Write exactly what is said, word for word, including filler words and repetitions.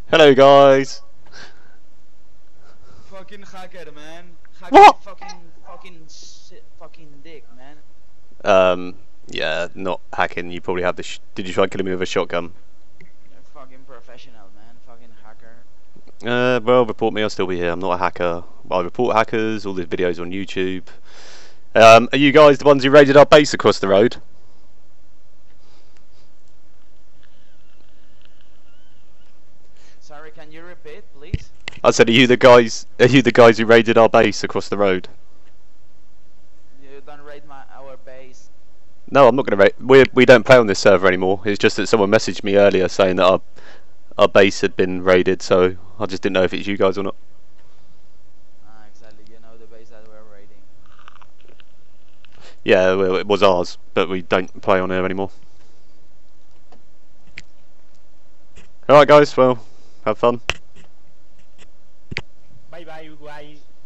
Hello guys. Fucking hacker, man. Hacker What? fucking fucking shit, fucking dick, man. Um, yeah, not hacking. You probably have the. Sh Did you try killing me with a shotgun? You're fucking professional, man. Fucking hacker. Uh, well, report me. I'll still be here. I'm not a hacker. I report hackers. All the videos on YouTube. Um, are you guys the ones who raided our base across the road? Sorry, can you repeat, please? I said, are you the guys? Are you the guys who raided our base across the road? You don't raid my our base. No, I'm not going to raid. We we don't play on this server anymore. It's just that someone messaged me earlier saying that our our base had been raided, so I just didn't know if it's you guys or not. Ah, exactly. You know the base that we're raiding. Yeah, well, it was ours, but we don't play on here anymore. Alright guys, well, have fun. Bye bye, guys.